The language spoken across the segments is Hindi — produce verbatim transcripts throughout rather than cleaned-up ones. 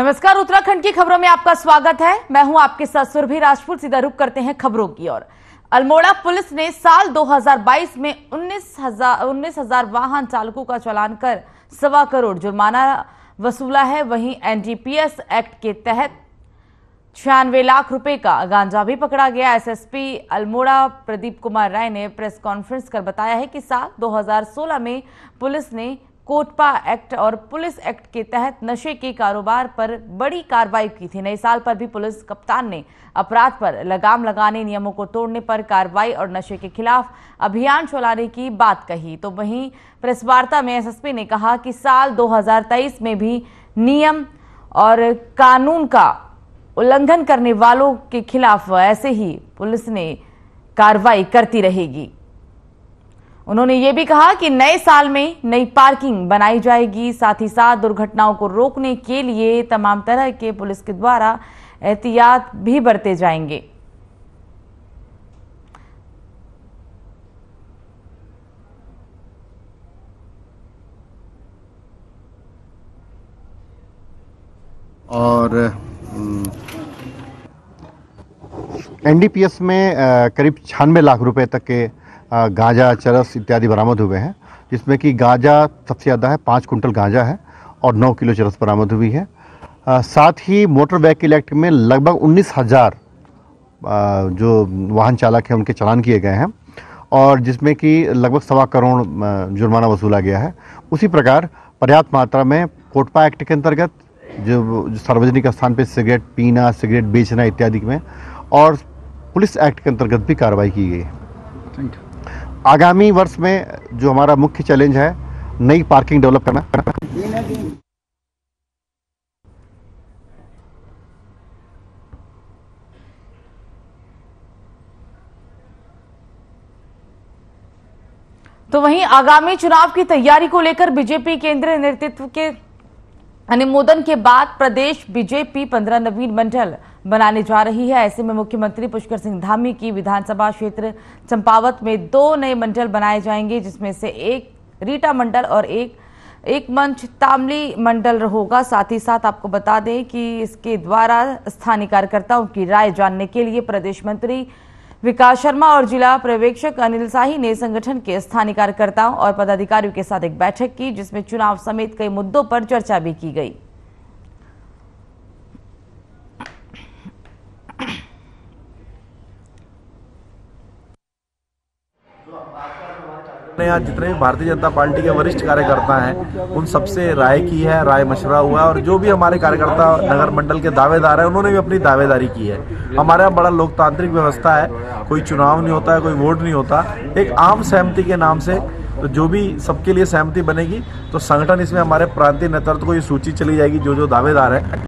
नमस्कार, उत्तराखंड की खबरों में आपका स्वागत है। मैं हूं आपके साथ सुरभि राजपूत। सीधा रुख करते हैं खबरों की ओर। अल्मोड़ा पुलिस ने साल दो हज़ार बाईस में उन्नीस हजार उन्नीस हजार वाहन चालकों का चालान कर सवा करोड़ जुर्माना वसूला है। वहीं एनडीपीएस एक्ट के तहत छियानवे लाख रुपए का गांजा भी पकड़ा गया। एसएसपी अल्मोड़ा प्रदीप कुमार राय ने प्रेस कॉन्फ्रेंस कर बताया है कि साल दो हज़ार सोलह में पुलिस ने कोटपा एक्ट और पुलिस एक्ट के तहत नशे के कारोबार पर बड़ी कार्रवाई की थी। नए साल पर भी पुलिस कप्तान ने अपराध पर लगाम लगाने, नियमों को तोड़ने पर कार्रवाई और नशे के खिलाफ अभियान चलाने की बात कही। तो वहीं प्रेस वार्ता में एसएसपी ने कहा कि साल दो हज़ार तेईस में भी नियम और कानून का उल्लंघन करने वालों के खिलाफ ऐसे ही पुलिस ने कार्रवाई करती रहेगी। उन्होंने ये भी कहा कि नए साल में नई पार्किंग बनाई जाएगी। साथ ही साथ दुर्घटनाओं को रोकने के लिए तमाम तरह के पुलिस के द्वारा एहतियात भी बरते जाएंगे। और एनडीपीएस में करीब छियानवे लाख रुपए तक के गांजा, चरस इत्यादि बरामद हुए हैं, जिसमें कि गांजा सबसे ज़्यादा है, पाँच कुंटल गांजा है और नौ किलो चरस बरामद हुई है। आ, साथ ही मोटर व्हीकल एक्ट में लगभग उन्नीस हज़ार जो वाहन चालक हैं उनके चालान किए गए हैं और जिसमें कि लगभग सवा करोड़ जुर्माना वसूला गया है। उसी प्रकार पर्याप्त मात्रा में कोटपा एक्ट के अंतर्गत जो, जो सार्वजनिक स्थान पर सिगरेट पीना, सिगरेट बेचना इत्यादि में और पुलिस एक्ट के अंतर्गत भी कार्रवाई की गई है। आगामी वर्ष में जो हमारा मुख्य चैलेंज है, नई पार्किंग डेवलप करना। तो वहीं आगामी चुनाव की तैयारी को लेकर बीजेपी केंद्रीय नेतृत्व के अनुमोदन के बाद प्रदेश बीजेपी पंद्रह नवीन मंडल बनाने जा रही है। ऐसे में मुख्यमंत्री पुष्कर सिंह धामी की विधानसभा क्षेत्र चंपावत में दो नए मंडल बनाए जाएंगे, जिसमें से एक रीटा मंडल और एक एक मंच तामली मंडल होगा। साथ ही साथ आपको बता दें कि इसके द्वारा स्थानीय कार्यकर्ताओं की राय जानने के लिए प्रदेश मंत्री विकास शर्मा और जिला पर्यवेक्षक अनिल शाही ने संगठन के स्थानीय कार्यकर्ताओं और पदाधिकारियों के साथ एक बैठक की, जिसमें चुनाव समेत कई मुद्दों पर चर्चा भी की गई। यहाँ जितने भी भारतीय जनता पार्टी के वरिष्ठ कार्यकर्ता हैं उन सबसे राय की है, राय मशवरा हुआ है और जो भी हमारे कार्यकर्ता नगर मंडल के दावेदार हैं उन्होंने भी अपनी दावेदारी की है। हमारे यहाँ बड़ा लोकतांत्रिक व्यवस्था है, कोई चुनाव नहीं होता है, कोई वोट नहीं होता, एक आम सहमति के नाम से तो जो भी सबके लिए सहमति बनेगी तो संगठन इसमें हमारे प्रांतीय नेतृत्व को ये सूची चली जाएगी जो जो दावेदार है।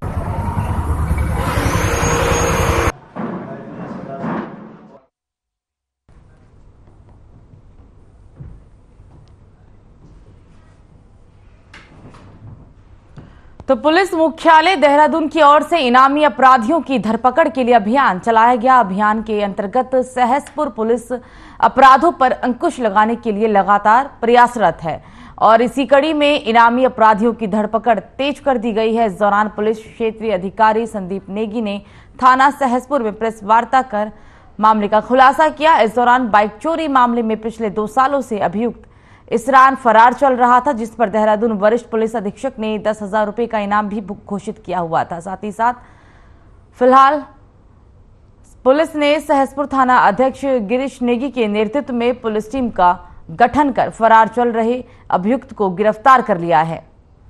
तो पुलिस मुख्यालय देहरादून की ओर से इनामी अपराधियों की धरपकड़ के लिए अभियान चलाया गया। अभियान के अंतर्गत सहसपुर पुलिस अपराधों पर अंकुश लगाने के लिए लगातार प्रयासरत है और इसी कड़ी में इनामी अपराधियों की धरपकड़ तेज कर दी गई है। इस दौरान पुलिस क्षेत्रीय अधिकारी संदीप नेगी ने थाना सहसपुर में प्रेस वार्ता कर मामले का खुलासा किया। इस दौरान बाइक चोरी मामले में पिछले दो सालों से अभियुक्त इसरान फरार चल रहा था, जिस पर देहरादून वरिष्ठ पुलिस अधीक्षक ने दस हजार रुपए का इनाम भी घोषित किया हुआ था। साथ ही साथ फिलहाल पुलिस ने सहसपुर थाना अध्यक्ष गिरीश नेगी के नेतृत्व में पुलिस टीम का गठन कर फरार चल रहे अभियुक्त को गिरफ्तार कर लिया है।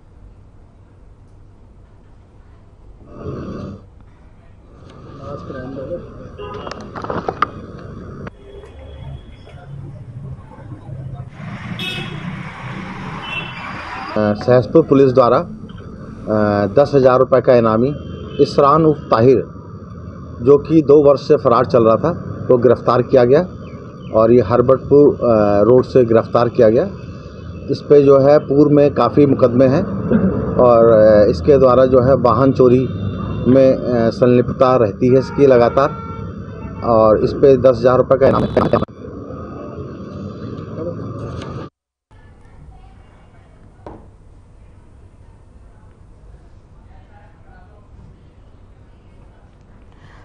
सहसपुर पुलिस द्वारा दस हजार रुपये का इनामी इसरान उर्फ ताहिर, जो कि दो वर्ष से फरार चल रहा था, वो गिरफ्तार किया गया और ये हरबटपुर रोड से गिरफ्तार किया गया। इस पे जो है पूर्व में काफ़ी मुकदमे हैं और इसके द्वारा जो है वाहन चोरी में संलिप्तता रहती है इसकी लगातार और इस पे दस हजार रुपये का इनाम है।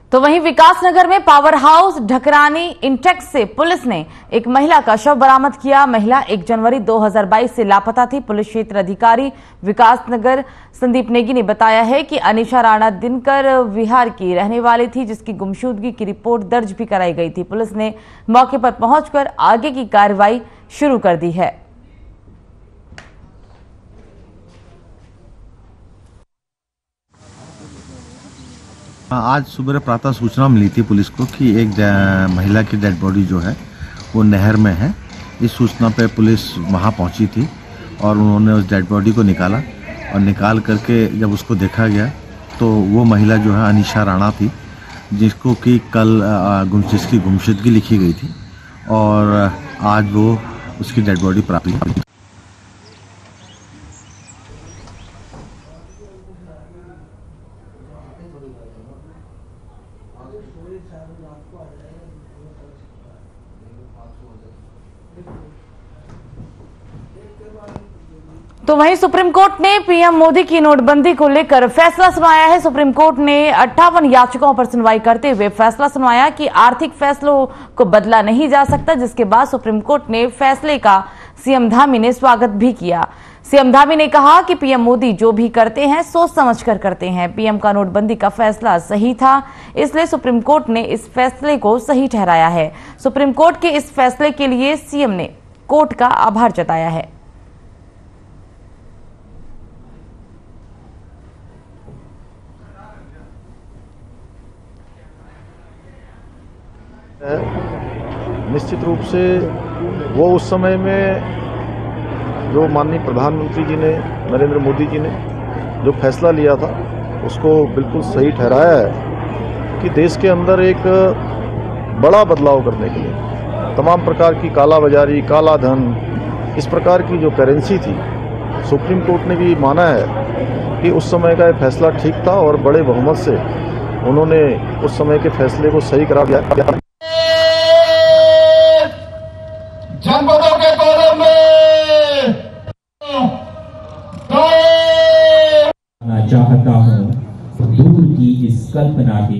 तो वहीं विकासनगर में पावर हाउस ढकरानी इंटेक्स से पुलिस ने एक महिला का शव बरामद किया। महिला एक जनवरी दो हज़ार बाईस से लापता थी। पुलिस क्षेत्र अधिकारी विकासनगर संदीप नेगी ने बताया है कि अनिशा राणा दिनकर विहार की रहने वाली थी, जिसकी गुमशुदगी की रिपोर्ट दर्ज भी कराई गई थी। पुलिस ने मौके पर पहुंचकर आगे की कार्रवाई शुरू कर दी है। आज सुबह प्रातः सूचना मिली थी पुलिस को कि एक महिला की डेड बॉडी जो है वो नहर में है। इस सूचना पे पुलिस वहाँ पहुँची थी और उन्होंने उस डेड बॉडी को निकाला और निकाल करके जब उसको देखा गया तो वो महिला जो है अनिशा राणा थी, जिसको कि कल जिसकी गुमशुदगी लिखी गई थी और आज वो उसकी डेड बॉडी प्राप्त हुई। तो वहीं सुप्रीम कोर्ट ने पीएम मोदी की नोटबंदी को लेकर फैसला सुनाया है। सुप्रीम कोर्ट ने अट्ठावन याचिकाओं पर सुनवाई करते हुए फैसला सुनाया कि आर्थिक फैसलों को बदला नहीं जा सकता, जिसके बाद सुप्रीम कोर्ट ने फैसले का सीएम धामी ने स्वागत भी किया। सीएम धामी ने कहा कि पीएम मोदी जो भी करते हैं सोच समझकर करते हैं। पीएम का नोटबंदी का फैसला सही था, इसलिए सुप्रीम कोर्ट ने इस फैसले को सही ठहराया है। सुप्रीम कोर्ट के इस फैसले के लिए सीएम ने कोर्ट का आभार जताया है। निश्चित रूप से वो उस समय में जो माननीय प्रधानमंत्री जी ने, नरेंद्र मोदी जी ने जो फैसला लिया था उसको बिल्कुल सही ठहराया है कि देश के अंदर एक बड़ा बदलाव करने के लिए तमाम प्रकार की काला बाजारी, काला धन, इस प्रकार की जो करेंसी थी, सुप्रीम कोर्ट ने भी माना है कि उस समय का ये फैसला ठीक था और बड़े बहुमत से उन्होंने उस समय के फैसले को सही करार दिया। जनपदों के कॉलम में चाहता हूं दूर की इस कल्पना की।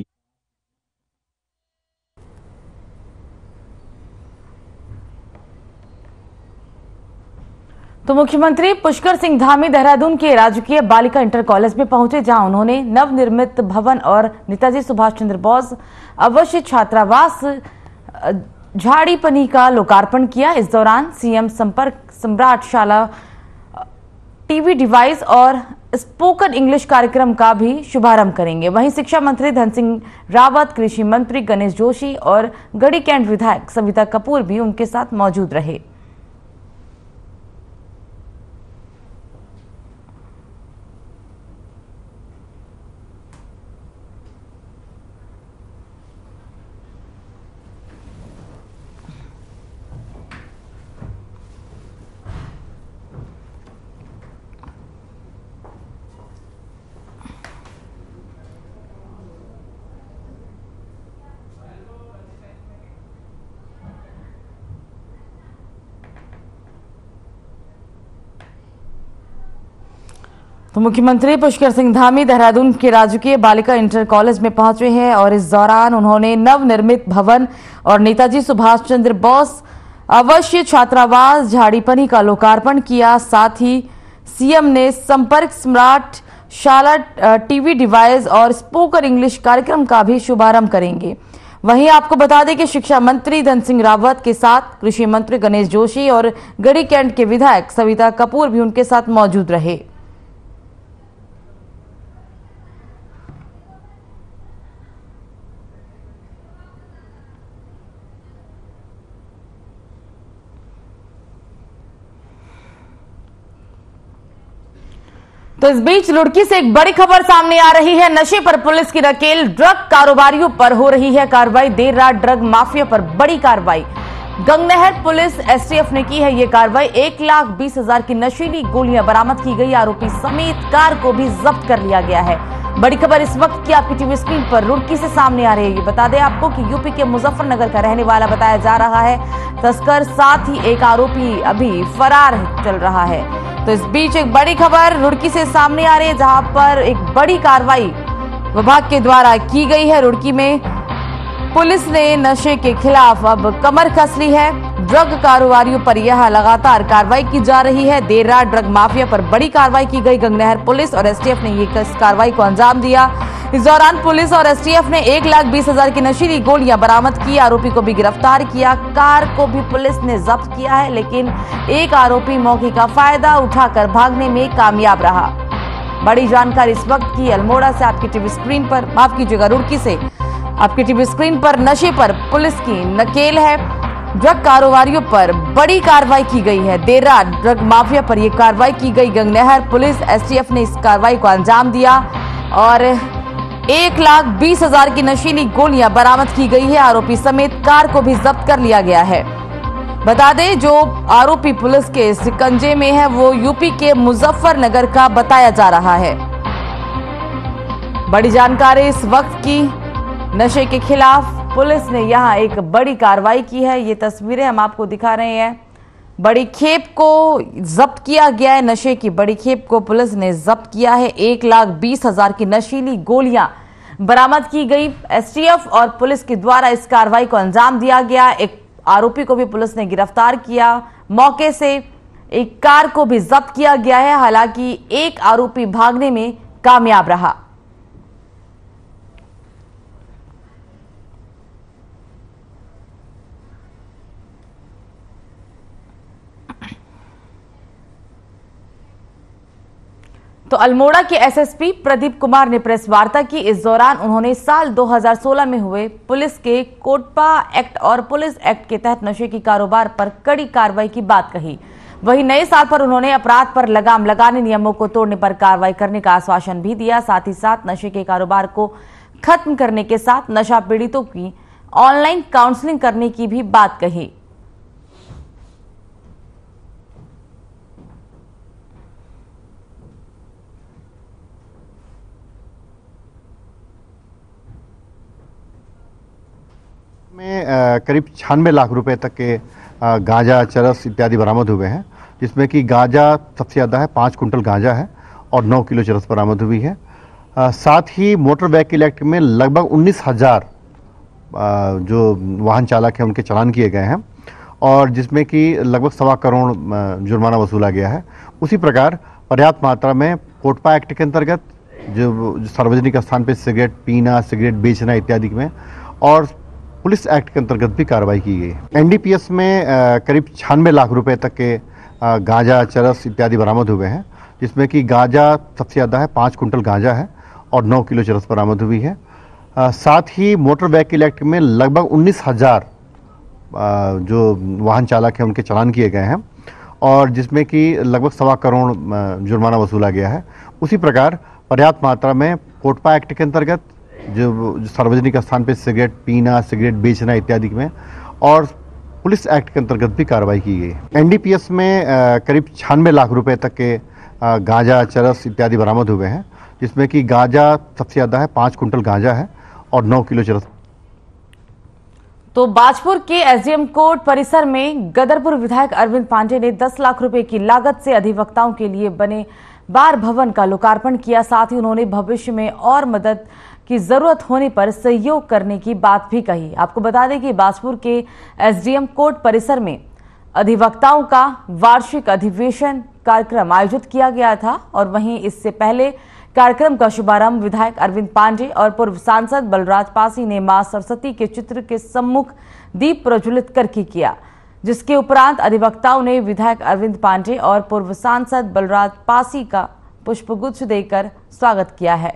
तो मुख्यमंत्री पुष्कर सिंह धामी देहरादून के राजकीय बालिका इंटर कॉलेज में पहुंचे, जहां उन्होंने नवनिर्मित भवन और नेताजी सुभाष चंद्र बोस आवासीय छात्रावास झाड़ीपनी का लोकार्पण किया। इस दौरान CM Sampark smart Shala TV device और स्पोकन इंग्लिश कार्यक्रम का भी शुभारंभ करेंगे। वहीं शिक्षा मंत्री धन सिंह रावत, कृषि मंत्री गणेश जोशी और गढ़ी कैंट विधायक सविता कपूर भी उनके साथ मौजूद रहे। तो मुख्यमंत्री पुष्कर सिंह धामी देहरादून के राजकीय बालिका इंटर कॉलेज में पहुंचे हैं और इस दौरान उन्होंने नवनिर्मित भवन और नेताजी सुभाष चंद्र बोस आवासीय छात्रावास झाड़ीपनी का लोकार्पण किया। साथ ही सीएम ने Sampark smart Shala TV device और स्पोकन इंग्लिश कार्यक्रम का भी शुभारंभ करेंगे। वहीं आपको बता दें कि शिक्षा मंत्री धन सिंह रावत के साथ कृषि मंत्री गणेश जोशी और गढ़ी कैंट के विधायक सविता कपूर भी उनके साथ मौजूद रहे। तो इस बीच लुड़की से एक बड़ी खबर सामने आ रही है। नशे पर पुलिस की नकेल, ड्रग कारोबारियों पर हो रही है कार्रवाई। देर रात ड्रग माफिया पर बड़ी कार्रवाई। गंगनहर पुलिस एसटीएफ ने की है ये कार्रवाई। एक लाख बीस हजार की नशीली गोलियां बरामद की गई। आरोपी समेत कार को भी जब्त कर लिया गया है। बड़ी खबर इस वक्त की आपकी टीवी स्क्रीन पर रुड़की से सामने आ रही है। बता दें आपको कि यूपी के मुजफ्फरनगर का रहने वाला बताया जा रहा है तस्कर, साथ ही एक आरोपी अभी फरार चल रहा है। तो इस बीच एक बड़ी खबर रुड़की से सामने आ रही है, जहां पर एक बड़ी कार्रवाई विभाग के द्वारा की गई है। रुड़की में पुलिस ने नशे के खिलाफ अब कमर कस ली है। ड्रग कारोबारियों पर यह लगातार कार्रवाई की जा रही है। देर रात ड्रग माफिया पर बड़ी कार्रवाई की गई। गंगनहर पुलिस और एसटीएफ ने ये इस कार्रवाई को अंजाम दिया। इस दौरान पुलिस और एसटीएफ ने एक लाख बीस हजार की नशीली गोलियां बरामद की। आरोपी को भी गिरफ्तार किया। कार को भी पुलिस ने जब्त किया है, लेकिन एक आरोपी मौके का फायदा उठाकर भागने में कामयाब रहा। बड़ी जानकारी इस वक्त की अल्मोड़ा से आपकी टीवी स्क्रीन पर, माफ कीजिएगा रुड़की से आपकी टीवी स्क्रीन पर नशे पर पुलिस की नकेल है। ड्रग कारोबारियों पर बड़ी कार्रवाई की गई है। देर रात ड्रग माफिया पर यह कार्रवाई की गई। गंगनहर पुलिस एसटीएफ ने इस कार्रवाई को अंजाम दिया और एक लाख बीस हजार की नशीली गोलियां बरामद की गई है। आरोपी समेत कार को भी जब्त कर लिया गया है। बता दें, जो आरोपी पुलिस के शिकंजे में है वो यूपी के मुजफ्फरनगर का बताया जा रहा है। बड़ी जानकारी इस वक्त की, नशे के खिलाफ पुलिस ने यहां एक बड़ी कार्रवाई की है। ये तस्वीरें हम आपको दिखा रहे हैं। बड़ी खेप को जब्त किया गया है। नशे की बड़ी खेप को पुलिस ने जब्त किया है। एक लाख बीस हजार की नशीली गोलियां बरामद की गई। एसटीएफ और पुलिस के द्वारा इस कार्रवाई को अंजाम दिया गया। एक आरोपी को भी पुलिस ने गिरफ्तार किया। मौके से एक कार को भी जब्त किया गया है। हालांकि एक आरोपी भागने में कामयाब रहा। तो अल्मोड़ा के एसएसपी प्रदीप कुमार ने प्रेस वार्ता की। इस दौरान उन्होंने साल दो हज़ार सोलह में हुए पुलिस के कोटपा एक्ट और पुलिस एक्ट के तहत नशे की कारोबार पर कड़ी कार्रवाई की बात कही। वहीं नए साल पर उन्होंने अपराध पर लगाम लगाने, नियमों को तोड़ने पर कार्रवाई करने का आश्वासन भी दिया। साथ ही साथ नशे के कारोबार को खत्म करने के साथ नशा पीड़ितों की ऑनलाइन काउंसलिंग करने की भी बात कही। में करीब छियानवे लाख रुपए तक के गांजा, चरस इत्यादि बरामद हुए हैं, जिसमें कि गांजा सबसे ज़्यादा है, पाँच कुंटल गांजा है और नौ किलो चरस बरामद हुई है। साथ ही मोटर व्हीकल एक्ट में लगभग उन्नीस हज़ार जो वाहन चालक हैं उनके चालान किए गए हैं और जिसमें कि लगभग सवा करोड़ जुर्माना वसूला गया है। उसी प्रकार पर्याप्त मात्रा में कोटपा एक्ट के अंतर्गत जो सार्वजनिक स्थान पर सिगरेट पीना, सिगरेट बेचना इत्यादि में और पुलिस एक्ट के अंतर्गत भी कार्रवाई की गई। एनडीपीएस में आ, करीब छियानवे लाख रुपए तक के आ, गांजा, चरस इत्यादि बरामद हुए हैं, जिसमें कि गांजा सबसे ज़्यादा है, पाँच कुंटल गांजा है और नौ किलो चरस बरामद हुई है। आ, साथ ही मोटर व्हीकल एक्ट में लगभग उन्नीस हज़ार जो वाहन चालक हैं उनके चालान किए गए हैं और जिसमें कि लगभग सवा करोड़ जुर्माना वसूला गया है। उसी प्रकार पर्याप्त मात्रा में कोटपा एक्ट के अंतर्गत जो सार्वजनिक स्थान पर सिगरेट पीना, सिगरेट बेचना इत्यादि में और पुलिस एक्ट के अंतर्गत भी कार्रवाई की गई। एनडीपीएस में आ, करीब छियानवे लाख रुपए तक के आ, गांजा, चरस इत्यादि बरामद हुए हैं, जिसमें कि गांजा सबसे ज़्यादा है, पाँच कुंटल गांजा है और नौ किलो चरस। तो बाजपुर के एसडीएम कोर्ट परिसर में गदरपुर विधायक अरविंद पांडे ने दस लाख रुपए की लागत से अधिवक्ताओं के लिए बने बार भवन का लोकार्पण किया। साथ ही उन्होंने भविष्य में और मदद की जरूरत होने पर सहयोग करने की बात भी कही। आपको बता दें कि बाजपुर के एसडीएम कोर्ट परिसर में अधिवक्ताओं का वार्षिक अधिवेशन कार्यक्रम आयोजित किया गया था और वहीं इससे पहले कार्यक्रम का शुभारंभ विधायक अरविंद पांडे और पूर्व सांसद बलराज पासी ने मां सरस्वती के चित्र के सम्मुख दीप प्रज्वलित करके किया, जिसके उपरांत अधिवक्ताओं ने विधायक अरविंद पांडे और पूर्व सांसद बलराज पासी का पुष्पगुच्छ देकर स्वागत किया है।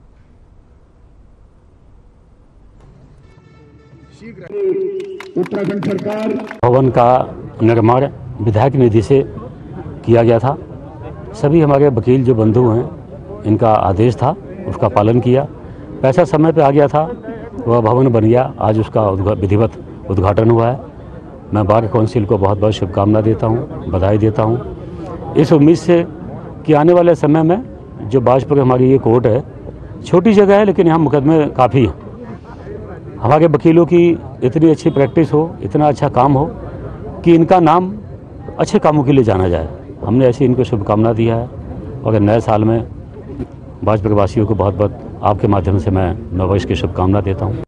उत्तराखंड सरकार भवन का निर्माण विधायक निधि से किया गया था। सभी हमारे वकील जो बंधु हैं, इनका आदेश था, उसका पालन किया। पैसा समय पे आ गया था, वह भवन बन गया। आज उसका विधिवत उद्घाटन हुआ है। मैं बार काउंसिल को बहुत बहुत शुभकामना देता हूँ, बधाई देता हूँ, इस उम्मीद से कि आने वाले समय में जो बाजपुर हमारी ये कोर्ट है, छोटी जगह है लेकिन यहाँ मुकदमे काफ़ी हैं। हमारे वकीलों की इतनी अच्छी प्रैक्टिस हो, इतना अच्छा काम हो कि इनका नाम अच्छे कामों के लिए जाना जाए। हमने ऐसी इनको शुभकामना दिया है और नए साल में भाजपा वासियों को बहुत बहुत आपके माध्यम से मैं नववर्ष की शुभकामना देता हूँ।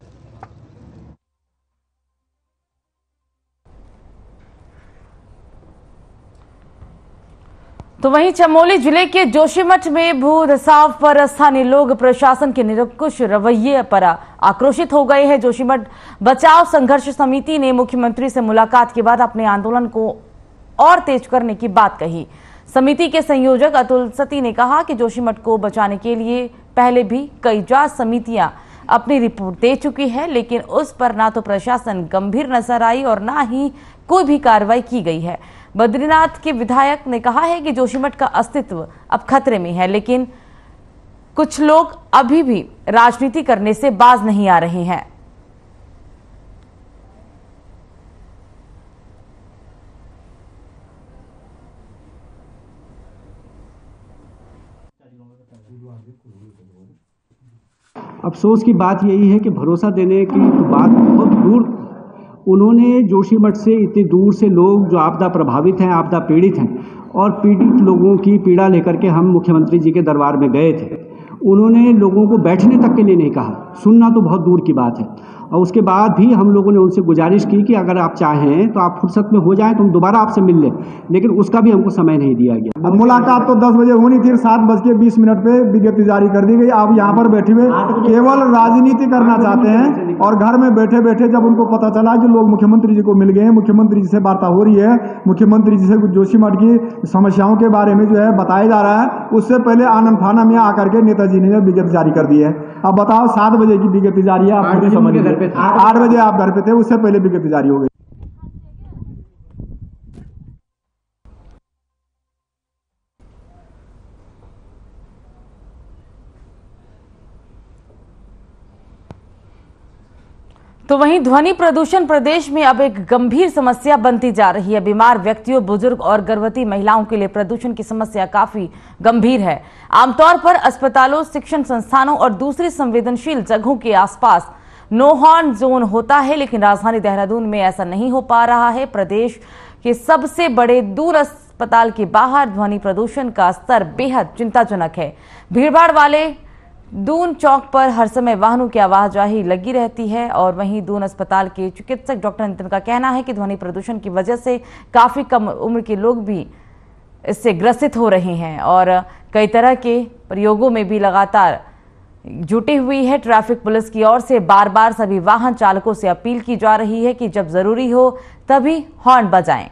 तो वहीं चमोली जिले के जोशीमठ में भू रिसाव पर स्थानीय लोग प्रशासन के निरंकुश रवैये पर आक्रोशित हो गए हैं। जोशीमठ बचाव संघर्ष समिति ने मुख्यमंत्री से मुलाकात के बाद अपने आंदोलन को और तेज करने की बात कही। समिति के संयोजक अतुल सती ने कहा कि जोशीमठ को बचाने के लिए पहले भी कई जांच समितियां अपनी रिपोर्ट दे चुकी है, लेकिन उस पर ना तो प्रशासन गंभीर नजर आई और ना ही कोई भी कार्रवाई की गई है। बद्रीनाथ के विधायक ने कहा है कि जोशीमठ का अस्तित्व अब खतरे में है, लेकिन कुछ लोग अभी भी राजनीति करने से बाज नहीं आ रहे हैं। अफसोस की बात यही है कि भरोसा देने की तो बात बहुत दूर, उन्होंने जोशीमठ से इतनी दूर से लोग जो आपदा प्रभावित हैं, आपदा पीड़ित हैं और पीड़ित लोगों की पीड़ा लेकर के हम मुख्यमंत्री जी के दरबार में गए थे। उन्होंने लोगों को बैठने तक के लिए नहीं कहा, सुनना तो बहुत दूर की बात है। और उसके बाद भी हम लोगों ने उनसे गुजारिश की कि अगर आप चाहें तो आप फुर्सत में हो जाएं तो हम दोबारा आपसे मिल लें, लेकिन उसका भी हमको समय नहीं दिया गया। अब मुलाकात तो दस बजे होनी थी, सात बज के बीस मिनट पे विज्ञप्ति जारी कर दी गई। आप यहाँ पर बैठे हुए केवल राजनीति करना चाहते हैं और घर में बैठे बैठे जब उनको पता चला कि लोग मुख्यमंत्री जी को मिल गए हैं, मुख्यमंत्री जी से वार्ता हो रही है, मुख्यमंत्री जी से जोशीमठ की समस्याओं के बारे में जो है बताया जा रहा है, उससे पहले आनंद फाना में आकर के नेताजी ने विज्ञप्ति जारी कर दी है। अब बताओ, सात बजे की विज्ञप्ति जारी है, आप मुझे समझ लीजिए आठ बजे आप घर पे थे, उससे पहले विज्ञप्ति जारी हो गई। तो वहीं ध्वनि प्रदूषण प्रदेश में अब एक गंभीर समस्या बनती जा रही है। बीमार व्यक्तियों, बुजुर्ग और गर्भवती महिलाओं के लिए प्रदूषण की समस्या काफी गंभीर है। आमतौर पर अस्पतालों, शिक्षण संस्थानों और दूसरी संवेदनशील जगहों के आसपास नो हॉर्न जोन होता है, लेकिन राजधानी देहरादून में ऐसा नहीं हो पा रहा है। प्रदेश के सबसे बड़े दूर अस्पताल के बाहर ध्वनि प्रदूषण का स्तर बेहद चिंताजनक है। भीड़भाड़ वाले दून चौक पर हर समय वाहनों की आवाजाही लगी रहती है और वहीं दून अस्पताल के चिकित्सक डॉक्टर नितिन का कहना है कि ध्वनि प्रदूषण की वजह से काफी कम उम्र के लोग भी इससे ग्रसित हो रहे हैं और कई तरह के प्रयोगों में भी लगातार जुटी हुई है। ट्रैफिक पुलिस की ओर से बार बार सभी वाहन चालकों से अपील की जा रही है कि जब जरूरी हो तभी हॉर्न बजाएं।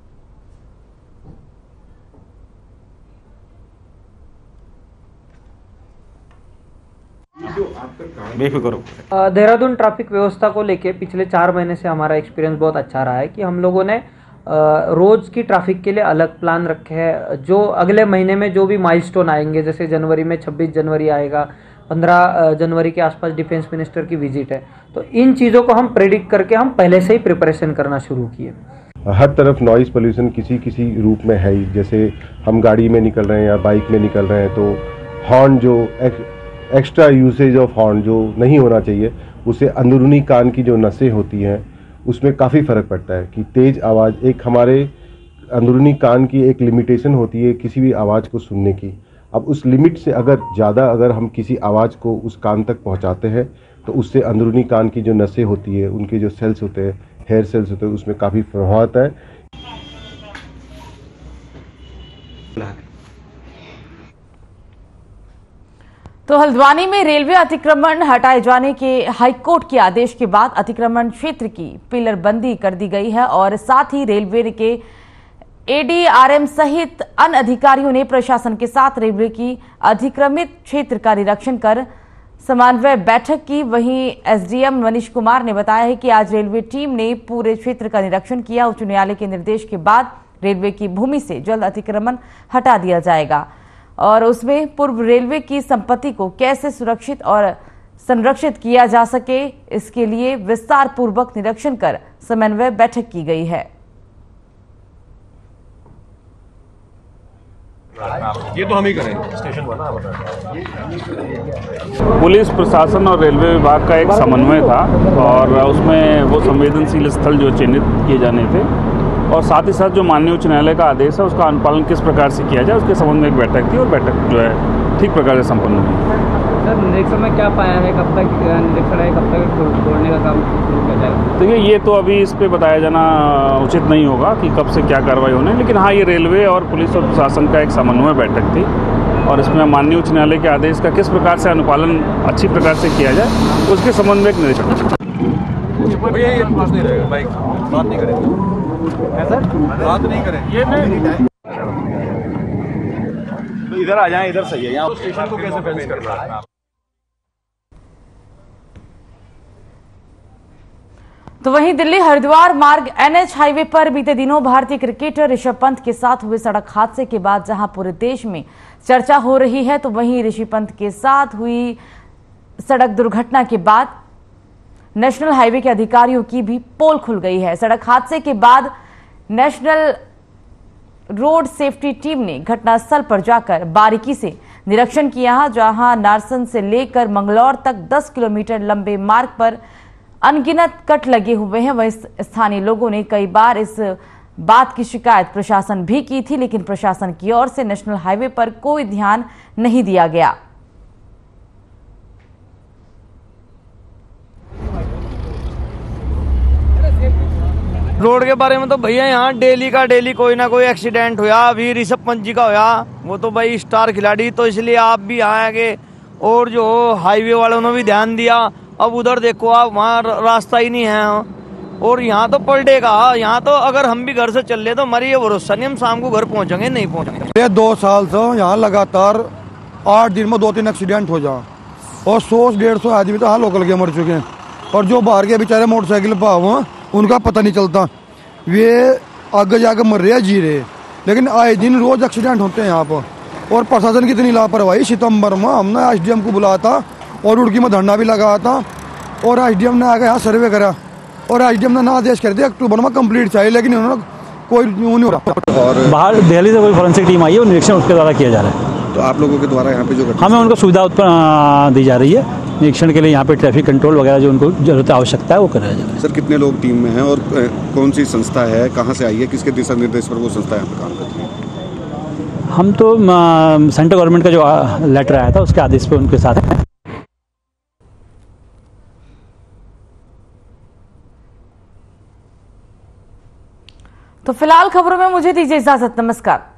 देहरादून ट्रैफिक व्यवस्था को लेके पिछले चार महीने से हमारा एक्सपीरियंस बहुत अच्छा रहा है कि हम लोगों ने रोज की ट्रैफिक के लिए अलग प्लान रखे हैं। जो अगले महीने में जो भी माइलस्टोन आएंगे, जैसे जनवरी में छब्बीस जनवरी आएगा, पंद्रह जनवरी के आसपास डिफेंस मिनिस्टर की विजिट है, तो इन चीज़ों को हम प्रेडिक्ट करके हम पहले से ही प्रिपरेशन करना शुरू किए। हर तरफ नॉइज़ पोल्यूशन किसी किसी रूप में है ही। जैसे हम गाड़ी में निकल रहे हैं या बाइक में निकल रहे हैं तो हॉर्न जो एक, एक्स्ट्रा यूसेज ऑफ हॉर्न जो नहीं होना चाहिए, उससे अंदरूनी कान की जो नसें होती हैं उसमें काफ़ी फ़र्क पड़ता है कि तेज़ आवाज़, एक हमारे अंदरूनी कान की एक लिमिटेशन होती है किसी भी आवाज़ को सुनने की। अब उस लिमिट से अगर ज़्यादा अगर हम किसी आवाज़ को उस कान तक पहुंचाते हैं तो उससे अंदरूनी कान की जो नसें होती है, उनके जो सेल्स होते हैं, हेयर सेल्स होते हैं, उसमें काफ़ी प्रभाव आता है। तो हल्द्वानी में रेलवे अतिक्रमण हटाए जाने के हाईकोर्ट के आदेश के बाद अतिक्रमण क्षेत्र की पिलर बंदी कर दी गई है और साथ ही रेलवे के एडीआरएम सहित अन्य अधिकारियों ने प्रशासन के साथ रेलवे की अधिक्रमित क्षेत्र का निरीक्षण कर समन्वय बैठक की। वहीं एसडीएम मनीष कुमार ने बताया है कि आज रेलवे टीम ने पूरे क्षेत्र का निरीक्षण किया। उच्च न्यायालय के निर्देश के बाद रेलवे की भूमि से जल्द अतिक्रमण हटा दिया जाएगा और उसमें पूर्व रेलवे की संपत्ति को कैसे सुरक्षित और संरक्षित किया जा सके, इसके लिए विस्तार पूर्वक निरीक्षण कर समन्वय बैठक की गई है। ये तो हम ही करेंगे। स्टेशन बना पुलिस प्रशासन और रेलवे विभाग का एक समन्वय था और उसमें वो संवेदनशील स्थल जो चिन्हित किए जाने थे और साथ ही साथ जो माननीय उच्च न्यायालय का आदेश है उसका अनुपालन किस प्रकार से किया जाए उसके संबंध में एक बैठक थी और बैठक जो है ठीक प्रकार से संपन्न हुई। सर निरीक्षण में क्या पाया है, कब तक निरीक्षण है, कब तक तोड़ने का काम शुरू किया जाएगा? देखिए ये तो अभी इस पे बताया जाना उचित नहीं होगा कि कब से क्या कार्रवाई होने, लेकिन हाँ ये रेलवे और पुलिस और प्रशासन का एक समन्वय बैठक थी और इसमें माननीय उच्च न्यायालय के आदेश का किस प्रकार से अनुपालन अच्छी प्रकार से किया जाए उसके संबंध में एक निरीक्षण। बात नहीं करेंगे, बात नहीं करेंगे, तो इधर आ जाएं, इधर सही है। यहाँ स्टेशन को कैसे फेंस कर रहा है? तो वहीं दिल्ली हरिद्वार मार्ग एनएच हाईवे पर बीते दिनों भारतीय क्रिकेटर ऋषभ पंत के साथ हुए सड़क हादसे के बाद जहां पूरे देश में चर्चा हो रही है, तो वहीं ऋषि पंत के साथ हुई सड़क दुर्घटना के बाद नेशनल हाईवे के अधिकारियों की भी पोल खुल गई है। सड़क हादसे के बाद नेशनल रोड सेफ्टी टीम ने घटनास्थल पर जाकर बारीकी से निरीक्षण किया, जहां नारसन से लेकर मंगलौर तक दस किलोमीटर लंबे मार्ग पर अनगिनत कट लगे हुए हैं। वहीं स्थानीय लोगों ने कई बार इस बात की शिकायत प्रशासन भी की थी, लेकिन प्रशासन की ओर से नेशनल हाईवे पर कोई ध्यान नहीं दिया गया। रोड के बारे में तो भैया यहाँ डेली का डेली कोई ना कोई एक्सीडेंट हुआ। अभी ऋषभ पंत जी का हुआ, वो तो भाई स्टार खिलाड़ी, तो इसलिए आप भी यहाँ आगे और जो हाईवे वालों ने भी ध्यान दिया। अब उधर देखो आप, वहाँ रास्ता ही नहीं है और यहाँ तो पलटेगा। यहाँ तो अगर हम भी घर से चल ले तो हमारी ये भरोसा नहीं हम शाम को घर पहुँचेंगे नहीं पहुँचेंगे। दो साल से यहाँ लगातार आठ दिन में दो तीन एक्सीडेंट हो जा और सौ डेढ़ सौ आदमी तो हाँ लोकल के मर चुके हैं और जो बाहर के बेचारे मोटरसाइकिल पर हुआ उनका पता नहीं चलता, वे आगे जाकर मर रहे जी रहे। लेकिन आए दिन रोज एक्सीडेंट होते हैं यहाँ पर और प्रशासन की इतनी लापरवाही। सितंबर में हमने एसडीएम को बुलाया था और उड़की में धरना भी लगाया था और एसडीएम ने आगे यहाँ सर्वे करा और एसडीएम ने ना आदेश कर दिया अक्टूबर में कंप्लीट चाहिए, लेकिन उन्होंने कोई नहीं हो रहा। और बाहर दिल्ली से कोई फॉरेंसिक टीम आई है और निरीक्षण उसके द्वारा किया जा रहा है। तो आप लोगों के द्वारा यहाँ पे जो हमें उनको सुविधा उत्पन्न दी जा रही है निरीक्षण के लिए। यहाँ पे ट्रैफिक कंट्रोल वगैरह जो उनको जरूरत आवश्यकता है वो कराया जा रहा है। सर कितने लोग टीम में हैं और कौन सी संस्था है, कहाँ से आई है, किसके दिशा निर्देश पर वो संस्था यहाँ पे काम करती है? हम तो सेंट्रल गवर्नमेंट का जो लेटर आया था उसके आदेश पे उनके साथ हैं। तो फिलहाल खबरों में मुझे दीजिए इजाजत, नमस्कार।